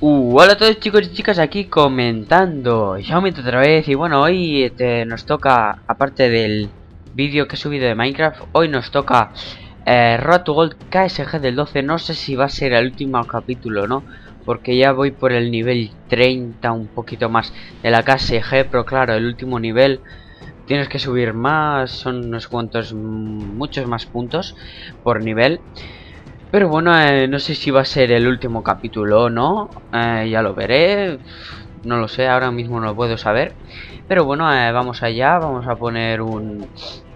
Hola a todos chicos y chicas, aquí comentando Xiaomi otra vez. Y bueno, hoy nos toca, aparte del vídeo que he subido de Minecraft, hoy nos toca Road to Gold KSG del 12. No sé si va a ser el último capítulo, ¿no? Porque ya voy por el nivel 30, un poquito más de la KSG. Pero claro, el último nivel tienes que subir más, son unos cuantos, muchos más puntos por nivel. Pero bueno, no sé si va a ser el último capítulo o no. Ya lo veré. No lo sé, ahora mismo no lo puedo saber. Pero bueno, vamos allá. Vamos a poner un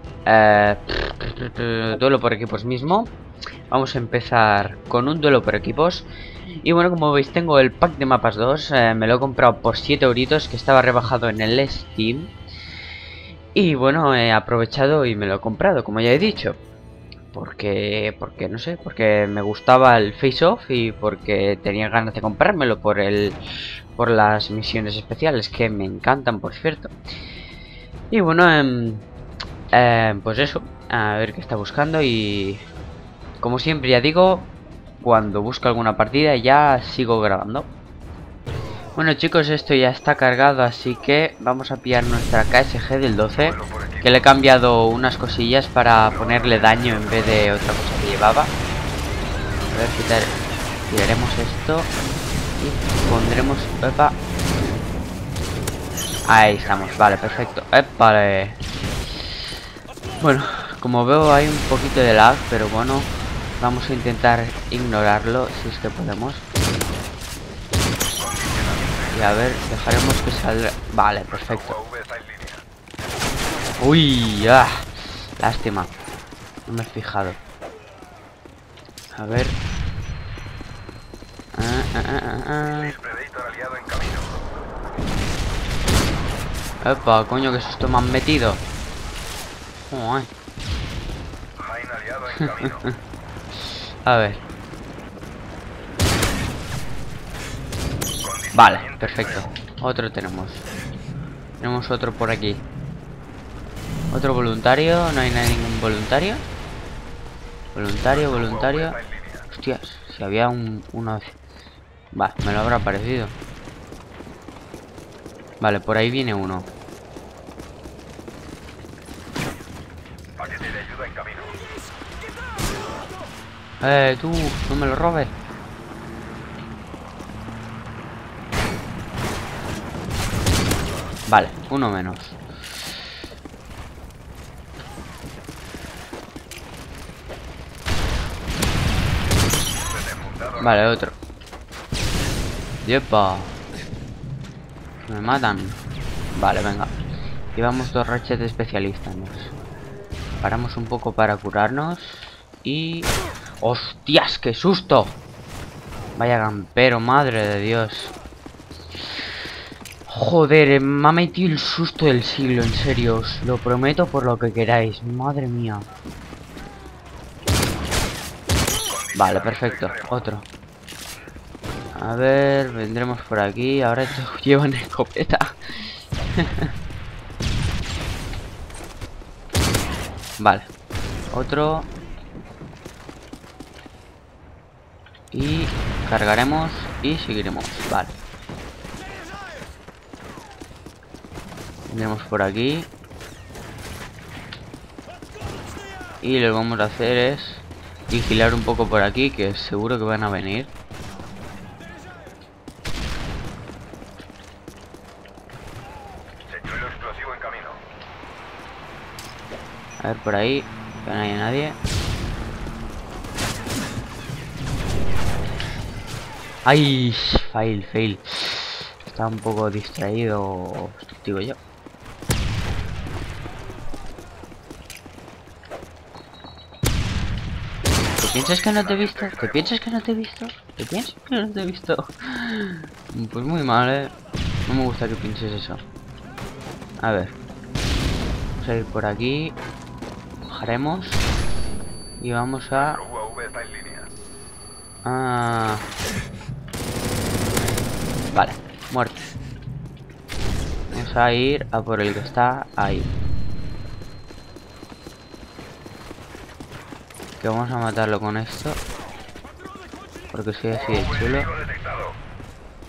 duelo por equipos mismo. Vamos a empezar con un duelo por equipos. Y bueno, como veis tengo el pack de mapas 2. Me lo he comprado por 7 euritos, que estaba rebajado en el Steam. Y bueno, he aprovechado y me lo he comprado, como ya he dicho. Porque no sé, porque me gustaba el Face Off y porque tenía ganas de comprármelo por las misiones especiales, que me encantan, por cierto. Y bueno, pues eso, a ver qué está buscando. Y como siempre ya digo, cuando busco alguna partida ya sigo grabando. Bueno chicos, esto ya está cargado, así que vamos a pillar nuestra KSG del 12, que le he cambiado unas cosillas para ponerle daño en vez de otra cosa que llevaba. A ver, tiraremos esto y pondremos... Epa. Ahí estamos, vale, perfecto. Vale. Bueno, como veo hay un poquito de lag, pero bueno, vamos a intentar ignorarlo si es que podemos. Y a ver, dejaremos que salga... Vale, perfecto. Uy, lástima. No me he fijado. A ver. Epa, coño, que susto me han metido. A ver. Vale, perfecto. Otro tenemos. Tenemos otro por aquí. Otro voluntario. No hay ningún voluntario. Voluntario. Hostias, si había uno... Va, me lo habrá parecido. Vale, por ahí viene uno. Tú, no me lo robes. Vale, uno menos. Vale, otro. ¡Yepa! Me matan. Vale, venga. Llevamos dos rachas de especialistas. Paramos un poco para curarnos. Y... ¡Hostias! ¡Qué susto! Vaya campero, madre de Dios. Joder, me ha metido el susto del siglo, en serio. Os lo prometo por lo que queráis. Madre mía. Vale, perfecto. Otro. A ver, vendremos por aquí. Ahora estos llevan escopeta. Vale. Otro. Y cargaremos y seguiremos. Vale. Vendremos por aquí. Y lo que vamos a hacer es vigilar un poco por aquí, que seguro que van a venir. A ver por ahí, que no haya nadie. ¡Ay! Fail. Está un poco distraído, digo yo. ¿Te piensas que no te he visto? ¿Te piensas que no te he visto? ¿Te piensas que no te he visto? Pues muy mal, No me gusta que pienses eso. A ver. Vamos a ir por aquí. Bajaremos. Y vamos a... Vale, muerto. Vamos a ir a por el que está ahí. Que vamos a matarlo con esto. Porque soy así de chulo.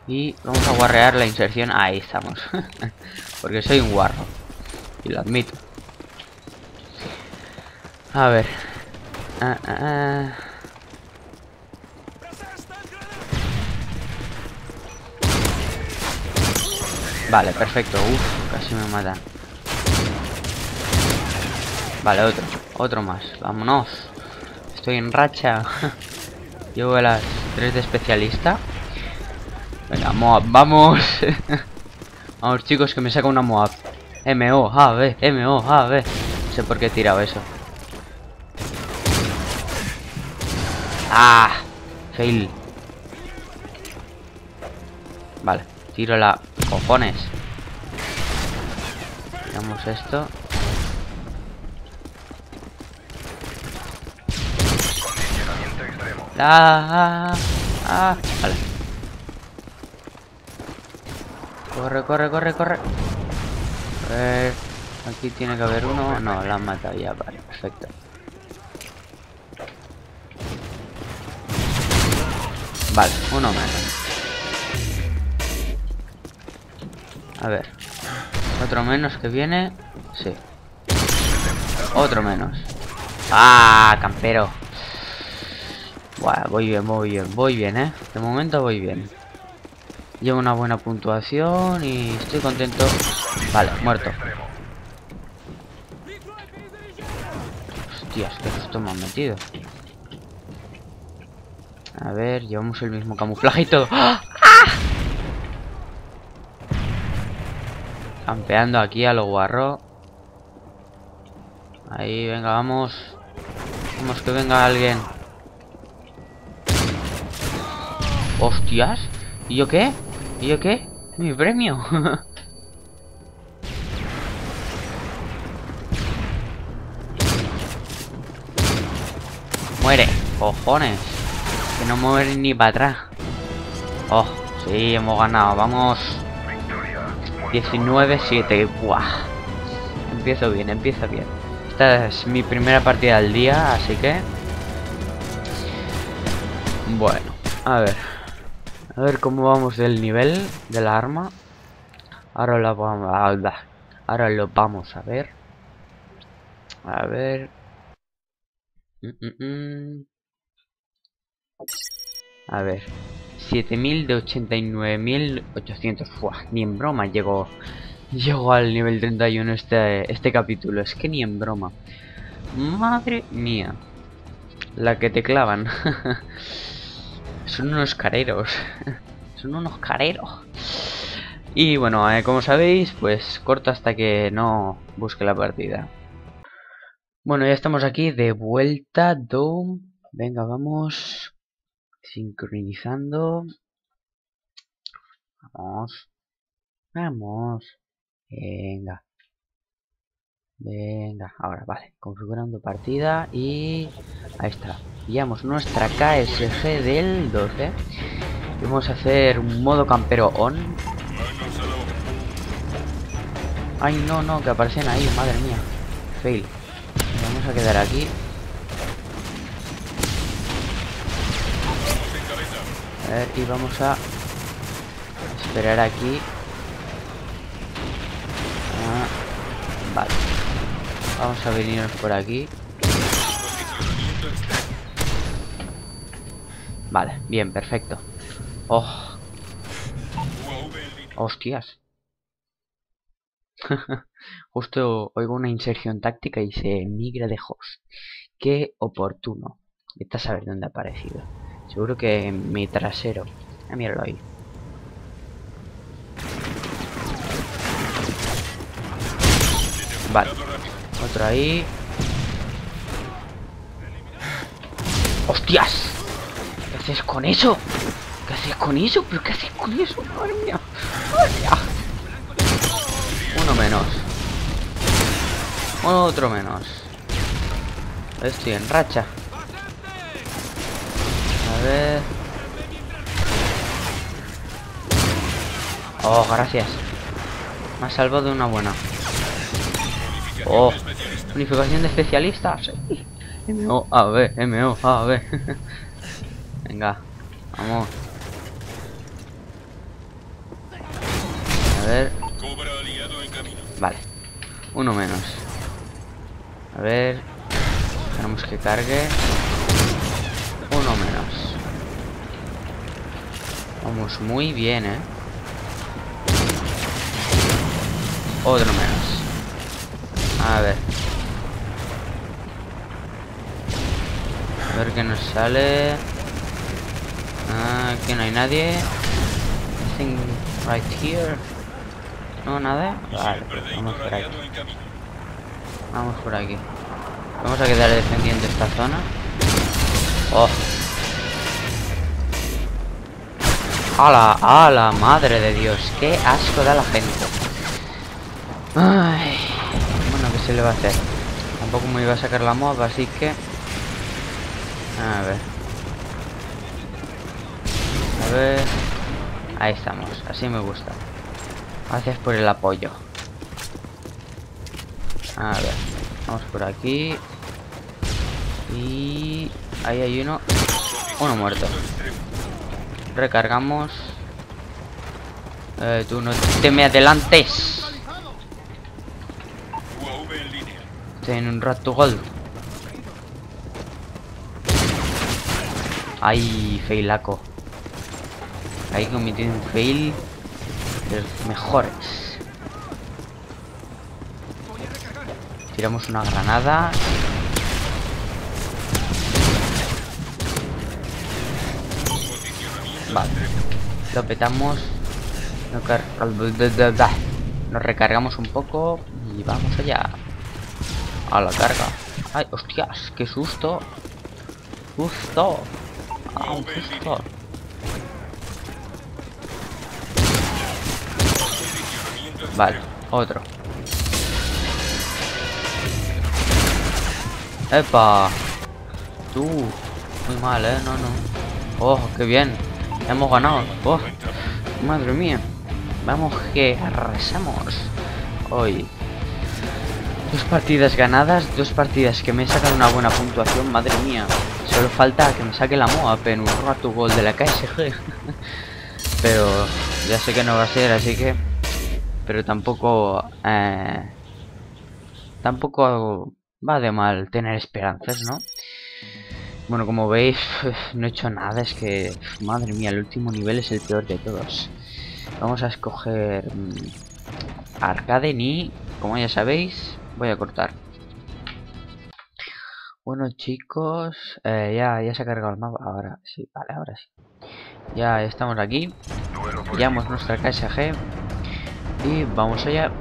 Y vamos a guarrear la inserción. Ahí estamos. Porque soy un guarro. Y lo admito. A ver. Vale, perfecto. Uf, casi me matan. Vale, otro más. Vámonos. Estoy en racha. Llevo a las 3 de especialista. Venga, Moab, vamos. Vamos, chicos, que me saca una Moab. M-O-A-B, M-O-A-B. No sé por qué he tirado eso. ¡Ah! Fail. Vale, tiro la... ¡Cojones! Tiramos esto. Vale. Corre. A ver, aquí tiene que haber uno. No, la han matado ya. Vale, perfecto. Vale, uno menos. A ver. Otro menos que viene. Sí. Otro menos. ¡Ah, campero! Buah, voy bien, De momento voy bien. Llevo una buena puntuación y estoy contento. Vale, muerto. Hostias, qué susto me han metido. A ver, llevamos el mismo camuflaje y todo. ¡Ah! Campeando aquí a lo guarro. Ahí, venga, vamos. Vamos, que venga alguien. Hostias. ¿Y yo qué? ¿Y yo qué? Mi premio. Muere. Cojones. Que no muere ni para atrás. Oh, sí, hemos ganado. Vamos. 19-7. Buah. Empiezo bien. Esta es mi primera partida del día, así que... Bueno, a ver cómo vamos del nivel de la arma. Ahora lo vamos a ver. A ver. A ver. 7000 de 89.800. Ni en broma llegó al nivel 31 este capítulo. Es que ni en broma. Madre mía. La que te clavan. Son unos careros. Son unos careros. Y bueno, como sabéis, pues corto hasta que no busque la partida. Bueno, ya estamos aquí de vuelta. Venga, vamos. Sincronizando. Vamos. Venga, ahora, vale. Configurando partida y... Ahí está. Pillamos nuestra KSG del 12. Vamos a hacer un modo campero on. Ay, no, que aparecen ahí, madre mía. Fail. Vamos a quedar aquí. A ver, y vamos a esperar aquí. Vale. Vamos a venirnos por aquí. Vale, bien, perfecto. Oh. Hostias. Justo oigo una inserción táctica y dice migra de host. Qué oportuno. Vete a saber dónde ha aparecido. Seguro que en mi trasero. Ah, míralo ahí. Vale. Otro ahí. ¡Hostias! ¿Qué haces con eso? ¿Qué haces con eso? ¿Pero qué haces con eso? ¡Madre mía! ¡Madre mía! Uno menos. Otro menos. Estoy en racha. A ver. Oh, gracias. Me ha salvado de una buena. Oh, unificación de especialistas. M-O-A-B, M-O-A-B. Venga, vamos. ver. Vale. Uno menos. A ver. Tenemos que cargue. Uno menos. Vamos muy bien, Otro menos. A ver. A ver qué nos sale. Aquí no hay nadie. Nothing right here. No, nada. Vale, pues vamos por aquí. Vamos por aquí. Vamos a quedar defendiendo esta zona. Oh. ¡Hala! ¡Hala! Madre de Dios. Qué asco da la gente. Ay. Bueno, ¿qué se le va a hacer? Tampoco me iba a sacar la mob, así que... A ver. A ver. Ahí estamos. Así me gusta. Gracias por el apoyo. A ver. Vamos por aquí. Y... ahí hay uno. Uno muerto. Recargamos. Tú no te me adelantes. Estoy en un rato gol. Ay, failaco. Ahí cometí un fail de los mejores. Tiramos una granada. Vale. Lo petamos. Nos recargamos un poco. Y vamos allá. A la carga. Ay, hostias, qué susto. Susto. Ah, un susto. Vale, otro. ¡Epa! Tú. Muy mal, no, no. Oh, qué bien. Hemos ganado. Oh, madre mía. Vamos que arrasamos. Hoy. 2 partidas ganadas, 2 partidas que me he sacado una buena puntuación. Madre mía. Solo falta que me saque la MOAP en un rato gol de la KSG. Pero ya sé que no va a ser, así que... Pero tampoco... tampoco va de mal tener esperanzas, ¿no? Bueno, como veis, no he hecho nada. Es que... Madre mía, el último nivel es el peor de todos. Vamos a escoger... Arcade ni... Como ya sabéis, voy a cortar. Bueno, chicos, ya se ha cargado el mapa. Ahora sí, vale, ahora sí. Ya estamos aquí. Pillamos nuestra KSG. Y vamos allá.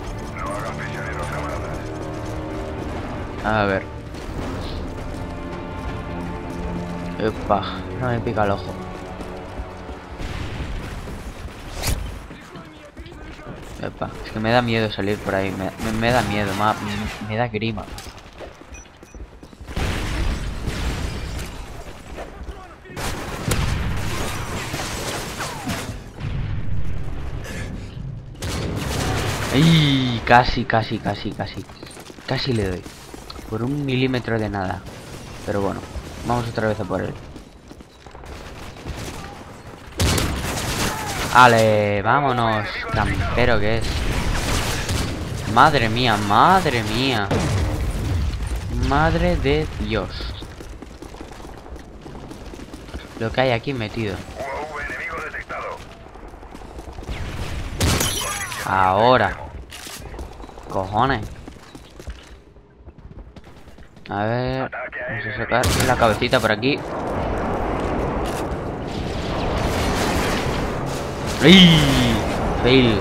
A ver. Epa, no me pica el ojo. Epa, es que me da miedo salir por ahí. Me da miedo, me da grima. ¡Ay! Casi le doy. Por 1 milímetro de nada. Pero bueno, vamos otra vez a por él. ¡Ale! ¡Vámonos! Campero que es. Madre mía, madre mía. Madre de Dios. Lo que hay aquí metido. Ahora. Cojones. A ver. Vamos a sacar la cabecita por aquí. ¡Ay! Fail.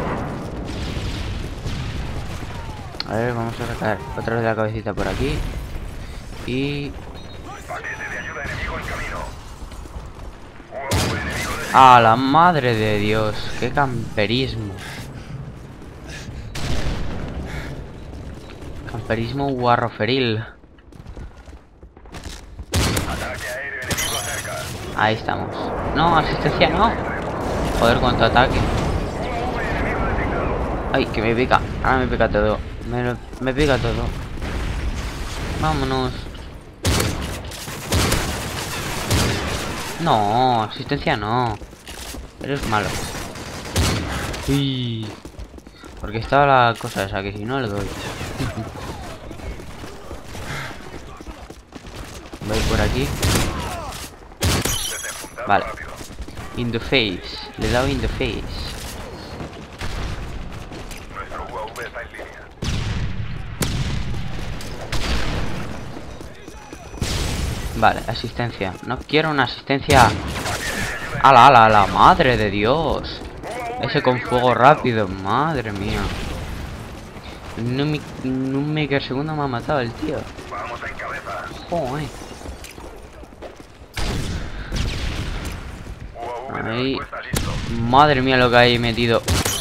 A ver, vamos a sacar otra vez la cabecita por aquí. Y... ¡a la madre de Dios! ¡Qué camperismo! Camperismo guarroferil. Ahí estamos. No, asistencia no. Joder, cuánto ataque. Ay, que me pica. Ahora me pica todo. Me pica todo. Vámonos. No, asistencia no. Eres malo. Uy. Porque estaba la cosa esa, que si no le doy. Voy por aquí. Vale. In the face. Le he dado in the face. Vale, asistencia. No quiero una asistencia. ¡Ala, ala, ala! ¡Madre de Dios! Ese con fuego rápido. Madre mía. En un microsegundo me ha matado el tío. Joder. Ahí. Madre mía lo que hay metido.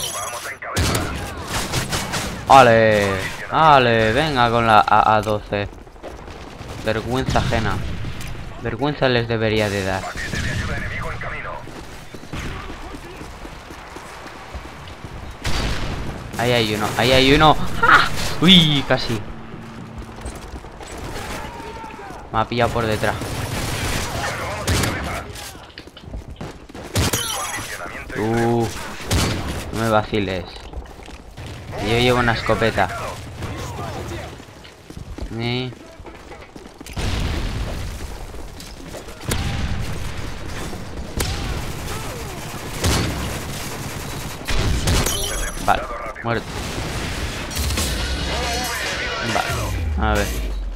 ¡Ale! ¡Ale! Venga con la A12. Vergüenza ajena. Vergüenza les debería de dar. Ahí hay uno, ahí hay uno. ¡Ah! Uy, casi. Me ha pillado por detrás. No me vaciles. Yo llevo una escopeta. Vale, muerto. Vale, a ver.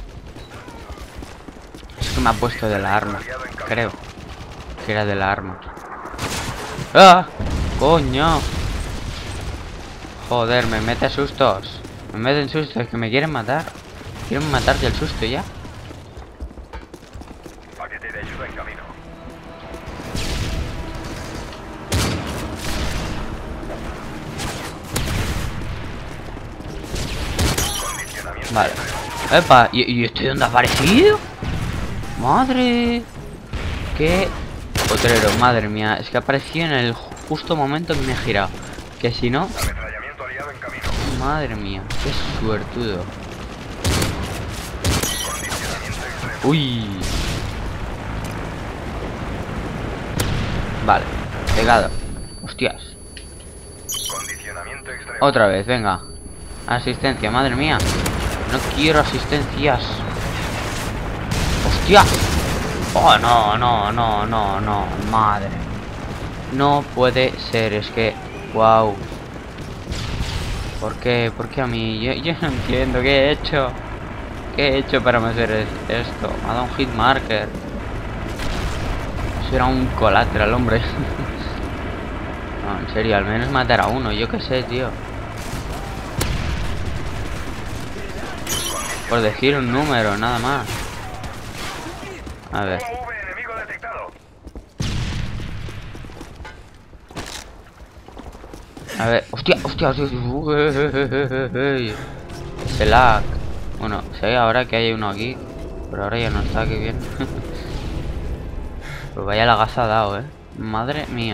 Es que me ha puesto de la arma. Creo que era de la arma. ¡Ah! ¡Coño! Joder, me mete sustos. Me meten sustos, que me quieren matar. Quieren matar del susto ya. Paquete de ayuda en camino. Vale. ¡Epa! ¿Y estoy dónde ha aparecido? ¡Madre! ¡Qué potrero! Madre mía. Es que apareció en el justo momento que me he girado. Que si no... Madre mía. ¡Qué suertudo! ¡Uy! Vale. Pegado. ¡Hostias! Otra vez, venga. Asistencia, madre mía. No quiero asistencias. ¡Hostia! ¡Oh, no, no, no, no, no! ¡Madre! No puede ser, es que... ¡Wow! ¿Por qué? ¿Por qué a mí? Yo no entiendo. ¿Qué he hecho? ¿Qué he hecho para hacer esto? Me ha dado un hit marker. Eso era un colateral, hombre. No, en serio, al menos matar a uno. Yo qué sé, tío. Por decir un número, nada más. A ver. A ver. ¡Hostia! ¡Hostia! Ese lag. Bueno, sé ahora que hay uno aquí. Pero ahora ya no está, qué bien. Pues vaya lagazo ha dado, Madre mía.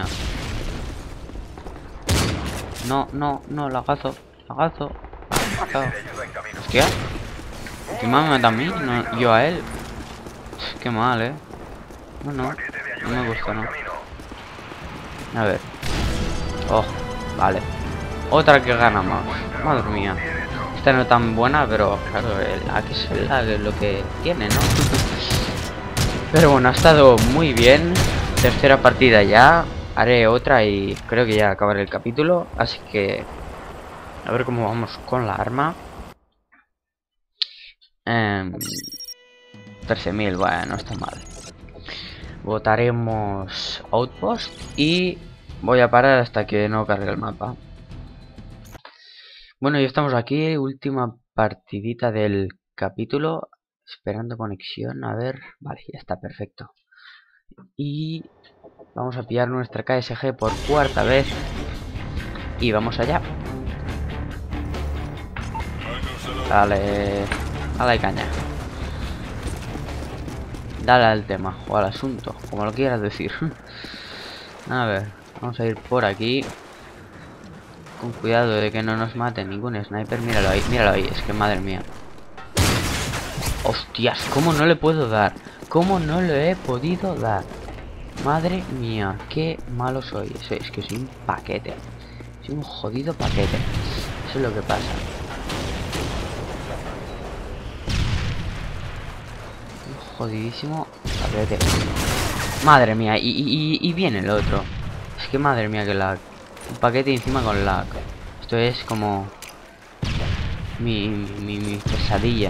No, no, no, lagazo. Lagazo. Lagazo. Hostia. Encima me mata a mí, no, yo a él. Qué mal, No, no. No me gusta, no. A ver. Oh, vale. Otra que ganamos. Madre mía. Esta no es tan buena, pero claro, el lag es el lag, es lo que tiene, ¿no? Pero bueno, ha estado muy bien. Tercera partida ya. Haré otra y creo que ya acabaré el capítulo. Así que... a ver cómo vamos con la arma. 13.000, bueno, no está mal. Votaremos Outpost y voy a parar hasta que no cargue el mapa. Bueno, ya estamos aquí, última partidita del capítulo. Esperando conexión, a ver. Vale, ya está, perfecto. Y vamos a pillar nuestra KSG por cuarta vez. Y vamos allá. Dale. Dale caña. Dale al tema, o al asunto, como lo quieras decir. A ver, vamos a ir por aquí. Con cuidado de que no nos mate ningún sniper. Míralo ahí, es que madre mía. Hostias, ¿cómo no le puedo dar? ¿Cómo no le he podido dar? Madre mía, qué malo soy. Es que soy un paquete. Soy un jodido paquete. Eso es lo que pasa. Jodidísimo. Paquete. Madre mía, y viene el otro. Es que madre mía que lag. Un paquete encima con lag. Esto es como mi pesadilla.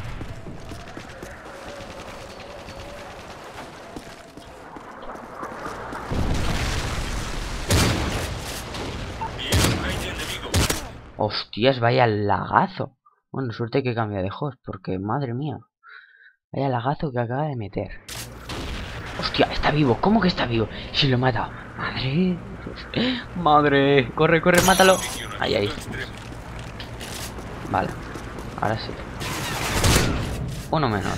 Hostias, vaya lagazo. Bueno, suerte que cambia de host, porque madre mía. Vaya lagazo que acaba de meter. Hostia, está vivo. ¿Cómo que está vivo? Si lo he matado. Madre. Madre. Corre, corre, mátalo. Ahí, ahí. Vale. Ahora sí. Uno menos.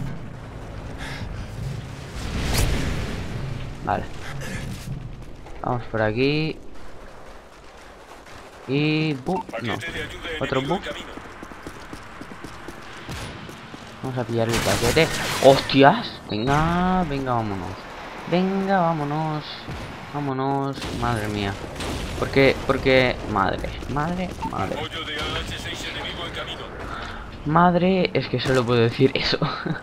Vale. Vamos por aquí. Y... no. Otro bug. Vamos a pillar el paquete. ¡Hostias! Venga, venga, vámonos. Venga, vámonos. Vámonos. Madre mía. Porque... Madre. Madre, es que solo puedo decir eso.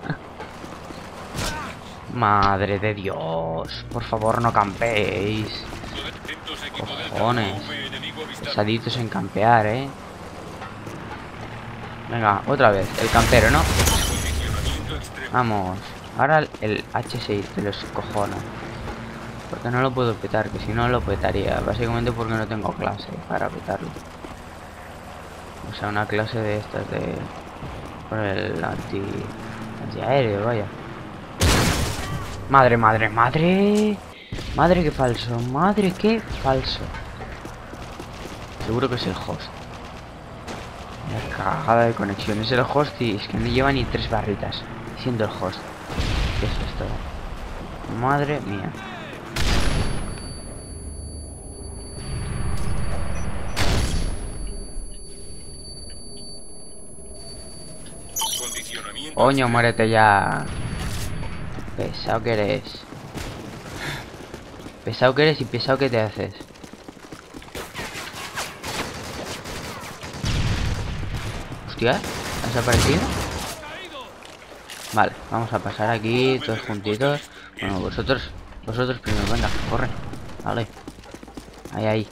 Madre de Dios. Por favor, no campeéis. Cojones. Saditos en campear, Venga, otra vez. El campero, ¿no? Vamos. Ahora el H6 de los cojones. Porque no lo puedo petar, que si no lo petaría. Básicamente porque no tengo clase para petarlo. O sea, una clase de estas de... Por el antiaéreo, vaya. Madre. Madre, qué falso. Madre, qué falso. Seguro que es el host. La cagada de conexión. Es el host y es que no lleva ni 3 barritas. Siendo el host. ¿Qué es esto? Madre mía. Coño, muérete ya. Pesado que eres. Pesado que eres y pesado que te haces. Hostia, ¿has aparecido? Vale, vamos a pasar aquí todos juntitos. Bueno, vosotros primero, venga, corre. Vale. Ahí.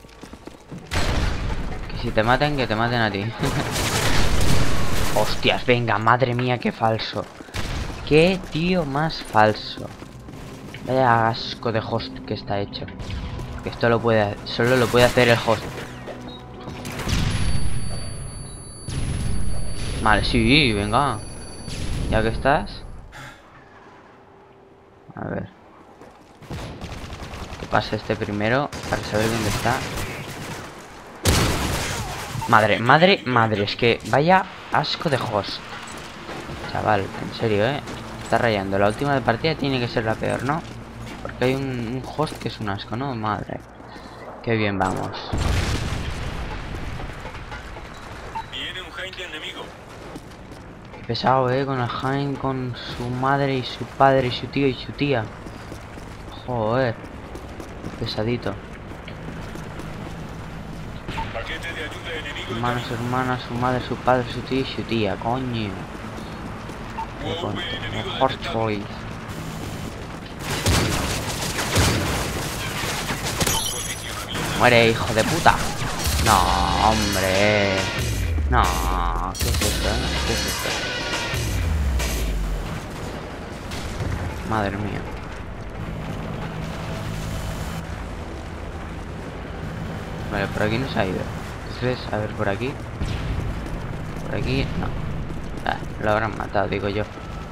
Que si te maten, que te maten a ti. Hostias, venga, madre mía, qué falso. Qué tío más falso. Vaya asco de host que está hecho. Que esto solo lo puede hacer el host. Vale, sí, venga. Ya que estás. A ver. Que pase este primero para saber dónde está. Madre. Es que vaya asco de host. Chaval, en serio, está rayando. La última de partida tiene que ser la peor, ¿no? Porque hay un host que es un asco, ¿no? Madre. Qué bien vamos. Viene un Hind enemigo. Qué pesado, con el Hind, con su madre y su padre y su tío y su tía. Joder. Qué pesadito. Paquete de ayuda enemigo. Hermanos, hermanas, su madre, su padre, su tío y su tía. Coño. Horse Choice. Muere, hijo de puta. No, hombre. No, ¿qué es esto? ¿Qué es esto? Madre mía. Vale, por aquí no se ha ido. Entonces, a ver, por aquí. Por aquí, no. Lo habrán matado, digo yo.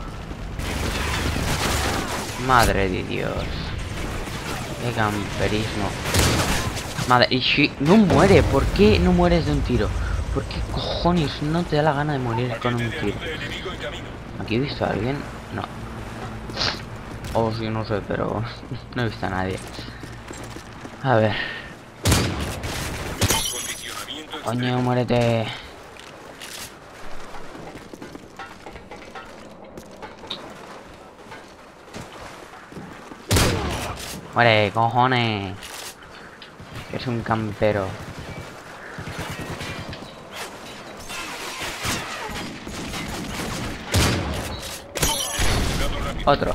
Madre de Dios. Qué camperismo. Madre, y si no muere, ¿por qué no mueres de un tiro? ¿Por qué cojones no te da la gana de morir con un tiro? ¿Aquí he visto a alguien? No. O sí, no sé, pero no he visto a nadie. A ver. Coño, muérete. Muere, cojones. Es un campero. Otro.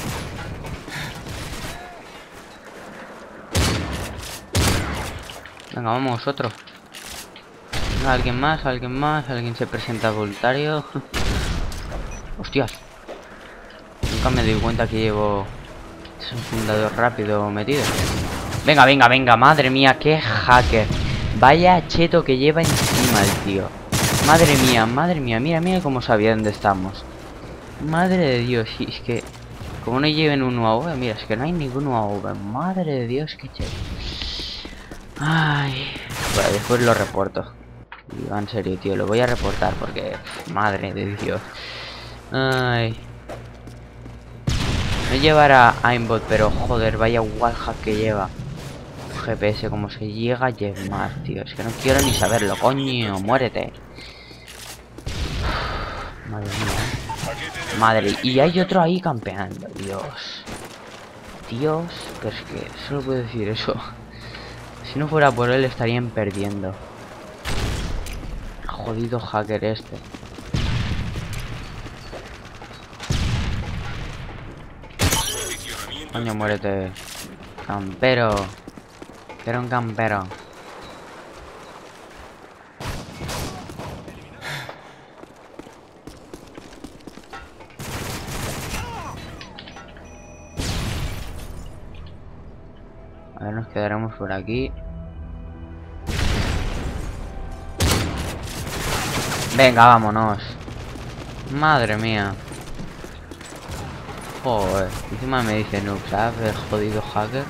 Venga, vamos, otro. Venga, alguien más, alguien más. Alguien se presenta voluntario. Hostias. Nunca me doy cuenta que llevo... Es un fundador rápido metido. Venga, venga, venga. Madre mía, qué hacker. Vaya cheto que lleva encima el tío. Madre mía, madre mía. Mira, mira cómo sabía dónde estamos. Madre de Dios. Y es que... Como no lleven un UAV, mira, es que no hay ningún UAV. Madre de Dios, qué cheto. Ay. Bueno, después lo reporto. Y va en serio, tío. Lo voy a reportar porque... Madre de Dios. Ay. No llevará aimbot, pero joder, vaya wallhack que lleva. GPS, como se llega a llevar, tío. Es que no quiero ni saberlo, coño. Muérete. Madre mía. Madre, y hay otro ahí campeando. Dios. Dios, pero es que solo puedo decir eso. Si no fuera por él estarían perdiendo. Jodido hacker este. Coño, muérete. Campero. Era un campero. A ver, nos quedaremos por aquí. Venga, vámonos. Madre mía. Joder, encima me dice noob, ¿sabes? Jodido hacker.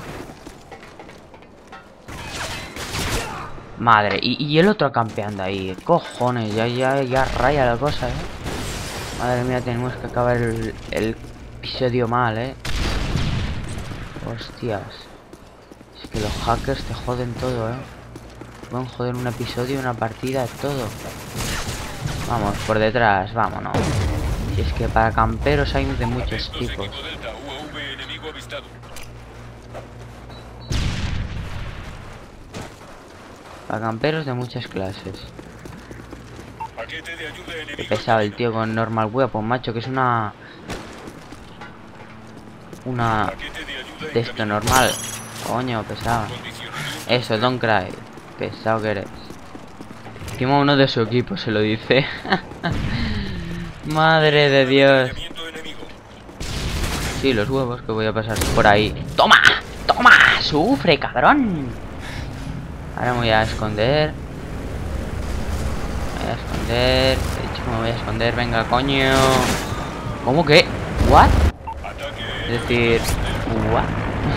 Madre, y el otro campeando ahí. Cojones, ya raya la cosa, Madre mía, tenemos que acabar el episodio mal, Hostias. Es que los hackers te joden todo, Pueden joder un episodio, una partida, todo. Vamos, por detrás, vámonos. Y es que para camperos hay de muchos tipos. Para camperos de muchas clases. Qué pesado el tío con normal weapon, macho, que es una de esto normal. Coño, pesado. Eso, don't cry. Pesado que eres. Encima uno de su equipo se lo dice. Madre de Dios. Sí, los huevos que voy a pasar por ahí. ¡Toma! ¡Toma! ¡Sufre, cabrón! Ahora me voy a esconder. Me voy a esconder. De hecho, me voy a esconder. Venga, coño. ¿Cómo que? ¿What? Es decir... ¿What?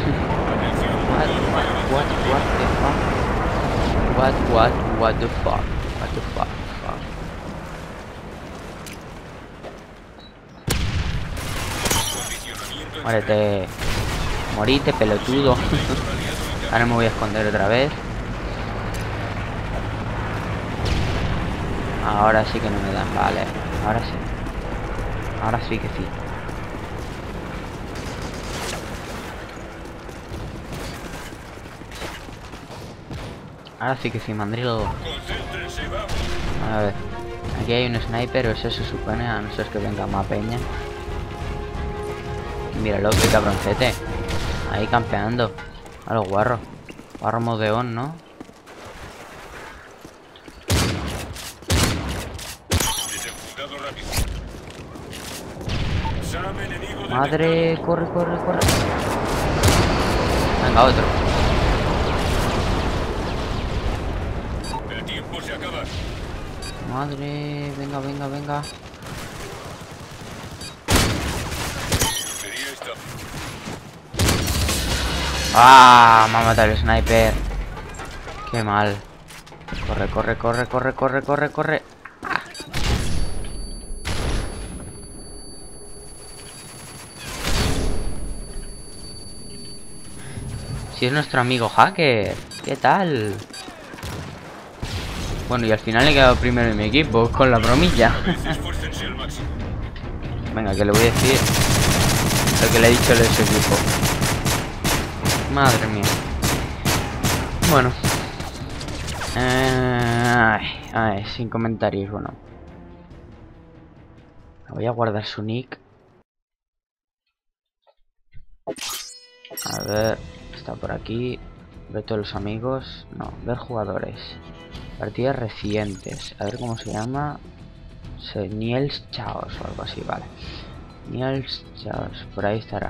What the fuck? What the fuck? Muérete. Morite, pelotudo. Ahora me voy a esconder otra vez. Ahora sí que no me dan, vale. Ahora sí. Ahora sí que sí. Ahora sí que sí, mandrilo. A ver. Aquí hay un sniper, o eso se supone, a no ser que venga más peña. Míralo, qué cabroncete. Ahí campeando. A los guarros. Guarro modeón, ¿no? Madre, corre, corre, corre. Venga, otro. El tiempo se acaba. Madre, venga, venga, venga. Sería esta. ¡Ah! Me ha matado el sniper. Qué mal. Corre, corre, corre, corre, corre, corre, corre. ¡Ah! Si es nuestro amigo hacker. ¿Qué tal? Bueno, y al final he quedado primero en mi equipo con la bromilla. Esfuércense al máximo. Venga, que le voy a decir lo que le he dicho de su equipo. Madre mía. Bueno. Sin comentarios, bueno. Voy a guardar su nick. A ver, está por aquí. Ver todos los amigos. No, ver jugadores. Partidas recientes. A ver cómo se llama. Niels Chaos o algo así, vale. Niels Chaos, por ahí estará.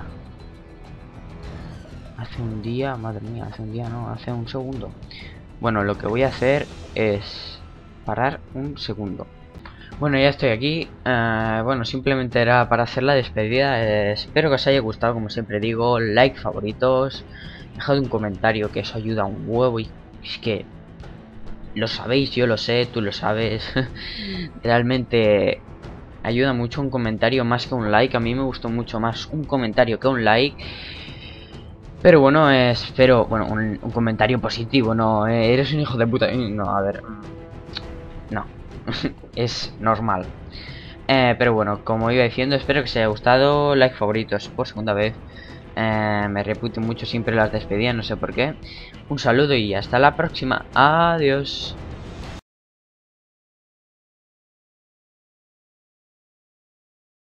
Hace un día, madre mía, hace un día no, hace un segundo. Bueno, lo que voy a hacer es parar un segundo. Bueno, ya estoy aquí. Bueno, simplemente era para hacer la despedida. Espero que os haya gustado, como siempre digo. Like, favoritos. Dejad un comentario, que eso ayuda un huevo. Y es que lo sabéis, yo lo sé, tú lo sabes. Realmente ayuda mucho un comentario más que un like. A mí me gustó mucho más un comentario que un like. Pero bueno, espero, bueno, un comentario positivo, no, eres un hijo de puta. No, a ver, no, es normal. Pero bueno, como iba diciendo, espero que os haya gustado. Like, favoritos por segunda vez. Me repito mucho siempre las despedidas, no sé por qué. Un saludo y hasta la próxima. Adiós.